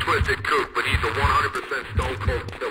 twisted kook, but he's a 100% stone cold